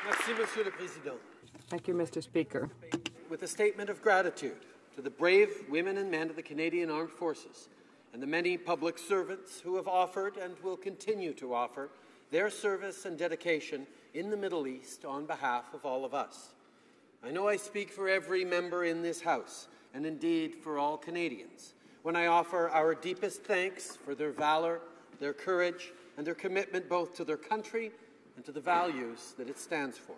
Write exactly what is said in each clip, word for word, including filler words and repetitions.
Merci, Monsieur le Président. Thank you, Mister Speaker. With a statement of gratitude to the brave women and men of the Canadian Armed Forces and the many public servants who have offered and will continue to offer their service and dedication in the Middle East on behalf of all of us. I know I speak for every member in this House, and indeed for all Canadians, when I offer our deepest thanks for their valour, their courage, and their commitment both to their country and to the values that it stands for.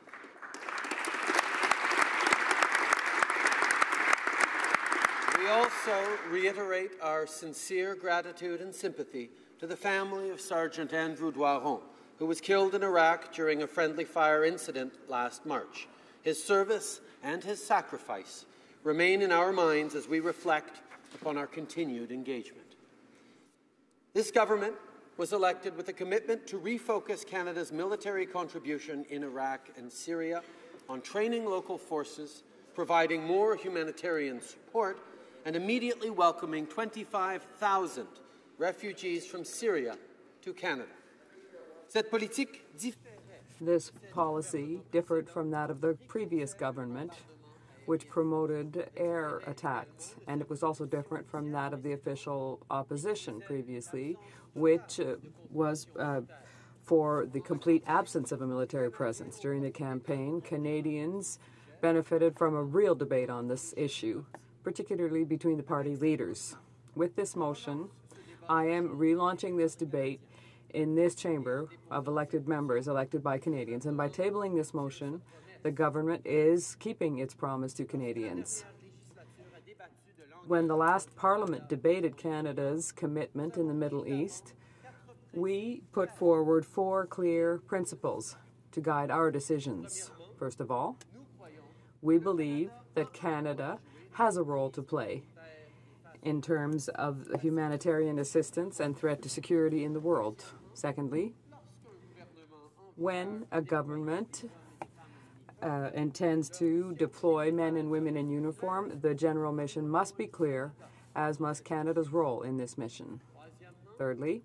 We also reiterate our sincere gratitude and sympathy to the family of Sergeant Andrew Doiron, who was killed in Iraq during a friendly fire incident last March. His service and his sacrifice remain in our minds as we reflect upon our continued engagement. This government was elected with a commitment to refocus Canada's military contribution in Iraq and Syria on training local forces, providing more humanitarian support, and immediately welcoming twenty-five thousand refugees from Syria to Canada. Cette politique This policy differed from that of the previous government, which promoted air attacks, and it was also different from that of the official opposition previously, which uh, was uh, for the complete absence of a military presence. During the campaign, Canadians benefited from a real debate on this issue, particularly between the party leaders. With this motion, I am relaunching this debate in this chamber of elected members elected by Canadians, and by tabling this motion, the government is keeping its promise to Canadians. When the last Parliament debated Canada's commitment in the Middle East, we put forward four clear principles to guide our decisions. First of all, we believe that Canada has a role to play in terms of humanitarian assistance and threat to security in the world. Secondly, when a government uh, intends to deploy men and women in uniform, the general mission must be clear, as must Canada's role in this mission. Thirdly,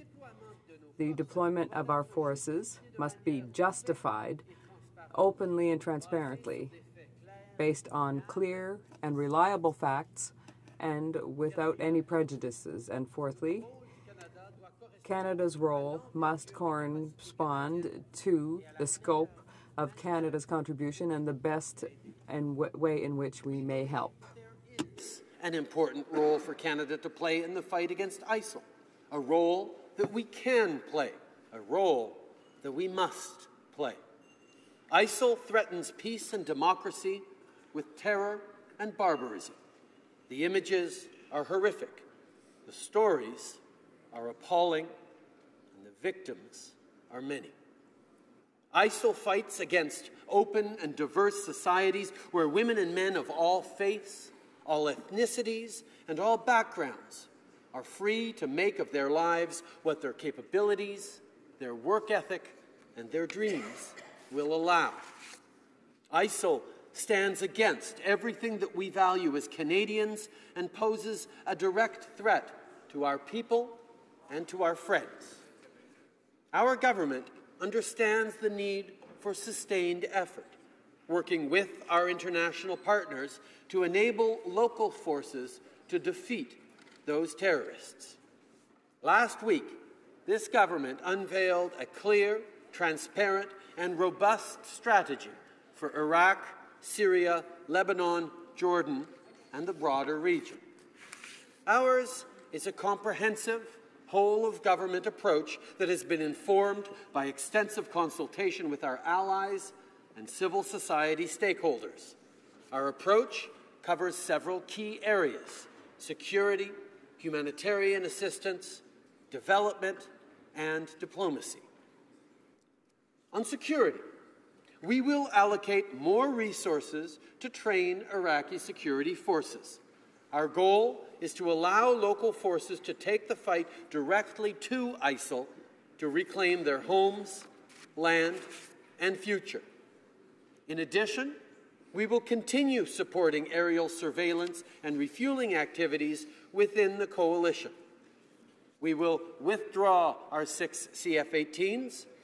the deployment of our forces must be justified openly and transparently, based on clear and reliable facts and without any prejudices. And fourthly, Canada's role must correspond to the scope of Canada's contribution and the best and w way in which we may help. An important role for Canada to play in the fight against I S I L, a role that we can play, a role that we must play. I S I L threatens peace and democracy with terror and barbarism. The images are horrific, the stories are appalling, and the victims are many. I S I L fights against open and diverse societies where women and men of all faiths, all ethnicities, and all backgrounds are free to make of their lives what their capabilities, their work ethic, and their dreams will allow. I S I L stands against everything that we value as Canadians and poses a direct threat to our people and to our friends. Our government understands the need for sustained effort, working with our international partners to enable local forces to defeat those terrorists. Last week, this government unveiled a clear, transparent, and robust strategy for Iraq, Syria, Lebanon, Jordan, and the broader region. Ours is a comprehensive, whole-of-government approach that has been informed by extensive consultation with our allies and civil society stakeholders. Our approach covers several key areas: security, humanitarian assistance, development, and diplomacy. On security, we will allocate more resources to train Iraqi security forces. Our goal is to allow local forces to take the fight directly to I S I L to reclaim their homes, land, and future. In addition, we will continue supporting aerial surveillance and refueling activities within the coalition. We will withdraw our six C F eighteens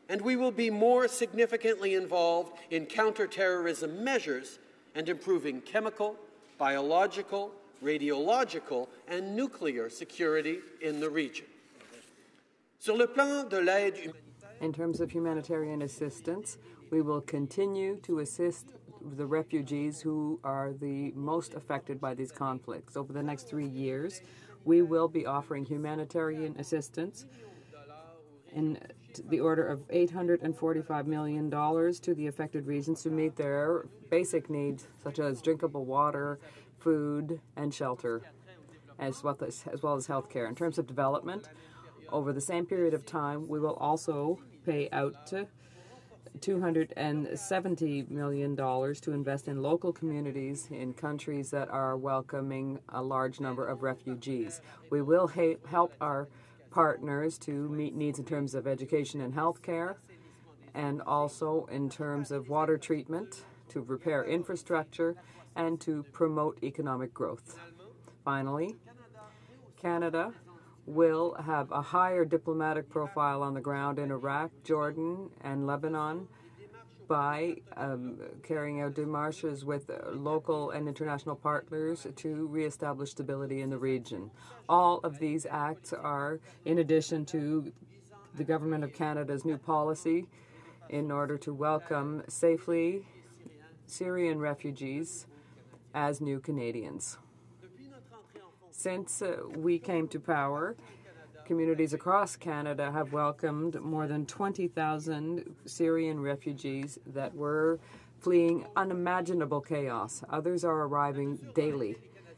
and we will be more significantly involved in counterterrorism measures and improving chemical, biological, radiological, and nuclear security in the region. Sur le plan de l'aide humanitaire, in terms of humanitarian assistance, we will continue to assist the refugees who are the most affected by these conflicts. Over the next three years, we will be offering humanitarian assistance in the order of eight hundred forty-five million dollars to the affected regions to meet their basic needs, such as drinkable water, food, and shelter, as well as, as well as health care. In terms of development, over the same period of time, we will also pay out two hundred seventy million dollars to invest in local communities in countries that are welcoming a large number of refugees. We will ha- help our partners to meet needs in terms of education and health care, and also in terms of water treatment, to repair infrastructure, and to promote economic growth. Finally, Canada will have a higher diplomatic profile on the ground in Iraq, Jordan, and Lebanon by um, carrying out démarches with local and international partners to reestablish stability in the region. All of these acts are in addition to the Government of Canada's new policy in order to welcome safely Syrian refugees as new Canadians. Since uh, we came to power, communities across Canada have welcomed more than twenty thousand Syrian refugees that were fleeing unimaginable chaos. Others are arriving daily.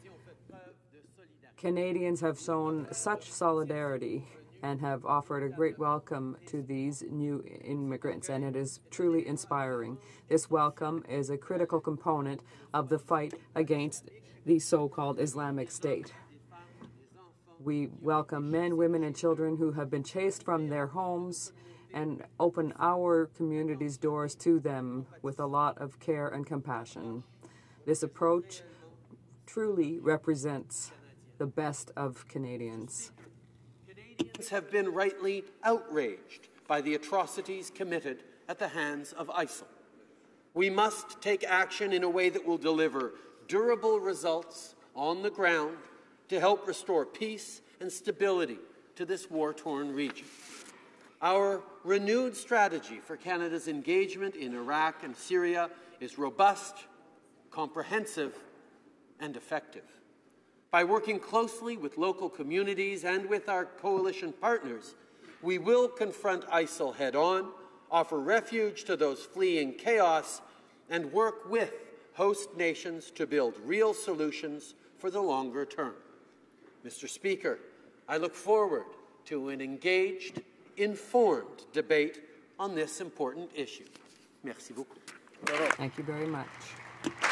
Canadians have shown such solidarity and have offered a great welcome to these new immigrants, and it is truly inspiring. This welcome is a critical component of the fight against the so-called Islamic State. We welcome men, women, and children who have been chased from their homes and open our community's doors to them with a lot of care and compassion. This approach truly represents the best of Canadians. Canadians have been rightly outraged by the atrocities committed at the hands of I S I L. We must take action in a way that will deliver durable results on the ground to help restore peace and stability to this war-torn region. Our renewed strategy for Canada's engagement in Iraq and Syria is robust, comprehensive, and effective. By working closely with local communities and with our coalition partners, we will confront I S I L head-on, offer refuge to those fleeing chaos, and work with host nations to build real solutions for the longer term. Mister Speaker, I look forward to an engaged, informed debate on this important issue. Merci beaucoup. Thank you very much.